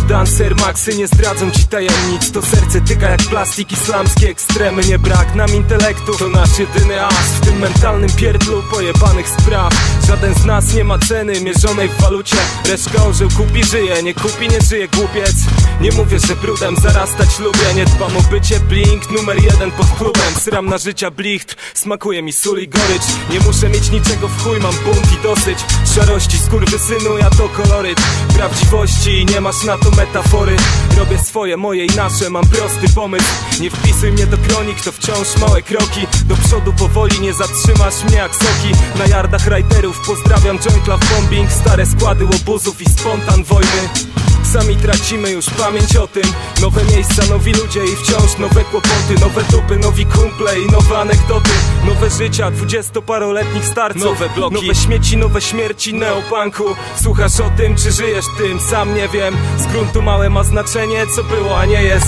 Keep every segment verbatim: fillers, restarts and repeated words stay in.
dancer, maxy nie zdradzą ci tajemnic. To serce tyka jak plastik, islamskie ekstremy. Nie brak nam intelektu, to nasz jedyny as w tym mentalnym pierdlu pojebanych spraw. Żaden z nas nie ma ceny mierzonej w walucie. Reszka orzeł kupi, żyje, nie kupi, nie żyje głupiec. Nie mówię, że brudem zarastać lubię. Nie dbam o bycie blink, numer jeden pod klubem. Syram na życia blicht, smakuje mi sól i gorycz. Nie muszę mieć niczego w chuj, mam bunt i dosyć szarości, skurwysynu, ja to koloryt prawdziwości, nie masz na to metafory. Robię swoje, moje i nasze, mam prosty pomysł. Nie wpisuj mnie do kronik, to wciąż małe kroki. Do przodu powoli, nie zatrzymasz mnie jak soki. Na yardach riderów pozdrawiam joint love bombing. Stare składy łobuzów i spontan wojny. Sami tracimy już pamięć o tym. Nowe miejsca, nowi ludzie i wciąż nowe kłopoty. Nowe dupy, nowi kumple i nowe anegdoty. Nowe życia dwudziestoparoletnich starców. Nowe bloki, nowe śmieci, nowe śmierci neopunku. Słuchasz o tym, czy żyjesz tym? Sam nie wiem. Z gruntu małe ma znaczenie, co było, a nie jest.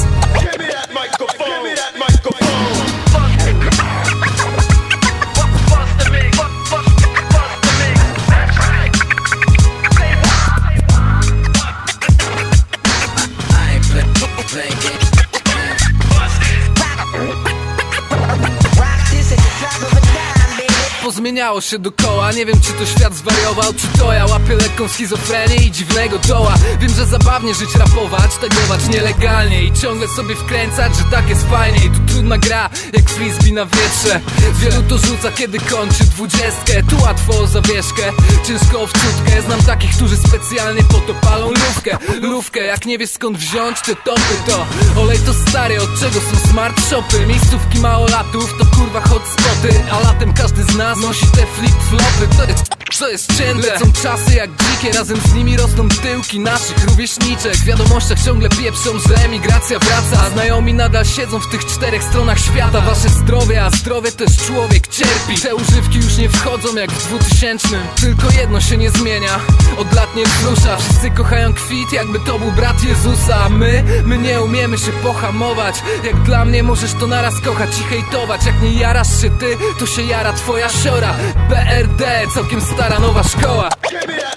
Pozmieniało się dokoła, nie wiem czy to świat zwariował, czy to ja łapię lekką schizofrenię i dziwnego doła. Wiem, że zabawnie żyć, rapować, tagować nielegalnie i ciągle sobie wkręcać, że tak jest fajnie. I tu trudna gra, jak frisbee na wietrze. Wielu to rzuca, kiedy kończy dwudziestkę. Tu łatwo o zawieszkę, ciężko o wczutkę. Znam takich, którzy specjalnie po to palą lówkę. Lówkę, jak nie wiesz skąd wziąć te topy, to olej to stary, od czego są smart shopy. Miejscówki małolatów to kurwa hotspoty, a latem każdy z nas nosi te flip-flopy. To jest, to jest cięte. Lecą czasy jak dzikie, razem z nimi rosną tyłki naszych rówieśniczek. W wiadomościach ciągle pieprzą, że emigracja wraca, a znajomi nadal siedzą w tych czterech stronach świata. Wasze zdrowie, a zdrowie też człowiek cierpi. Te używki już nie wchodzą jak w dwutysięcznym. Tylko jedno się nie zmienia, od lat nie wzrusza. Wszyscy kochają kwit, jakby to był brat Jezusa. A my, my nie umiemy się pohamować. Jak dla mnie możesz to naraz kochać i hejtować. Jak nie jarasz się ty, to się jara twoja siora. B R D, całkiem stara nowa szkoła.